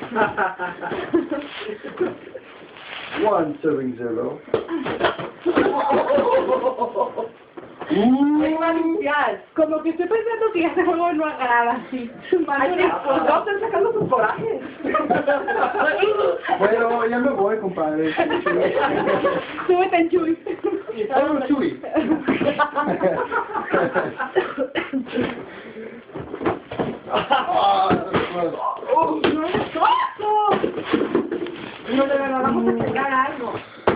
One serving zero. Como que estoy pensando que ese juego no agrada así. Ay, pues no están sacando sus corajes. Bueno, ya me voy, compadre. Súbete en Chuy. Oh, Chuy. No, de verdad, vamos a checar algo.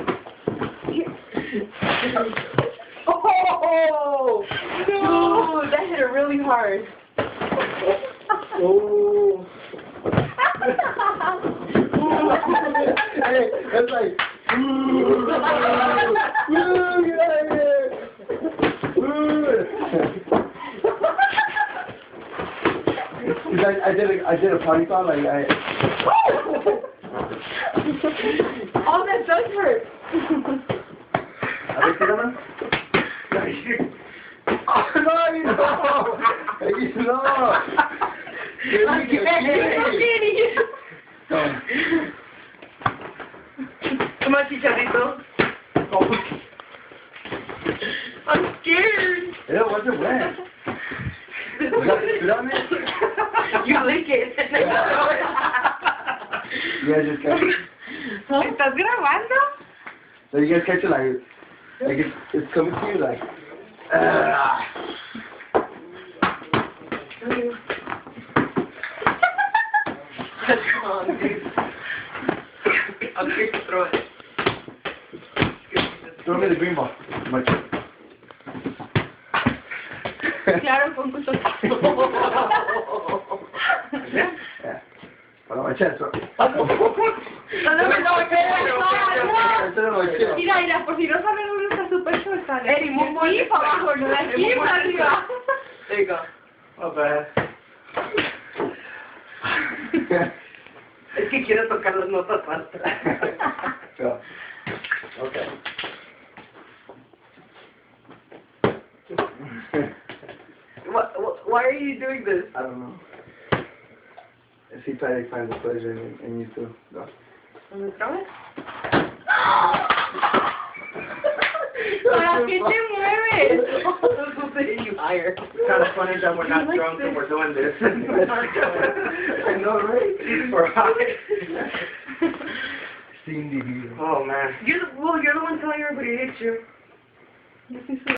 Oh! Dude, that hit her really hard. Oh. Hey, it's like, get out of here. I did a party foul, like Oh, that does hurt. A ver, tírame. Oh, no, you no. You no. Come on, chicharrito. I'm scared. Ew, what's it wet? You lick it. You guys just catch it? ¿Estás grabando? So you guys catch it like it's coming to you like. Come on, dude. I'm scared to throw it. Throw me the green ball. Much. Claro, con gusto. Yeah. Para my chest. Mira, por si no saben dónde está su pecho, está de Eddie, muy aquí para abajo, no de aquí para arriba. There you go. Not bad. Es que quiero tocar las notas altas. So, okay. Why are you doing this? I don't know. If he tries to find the pleasure in you too. Go. ¿Me throw it? ¿Para qué te mueves? You higher. It's kind of funny that we're not drunk and we're doing this. I know, right? We're high. Sin individuo. Oh man. You're the one telling everybody to hate you.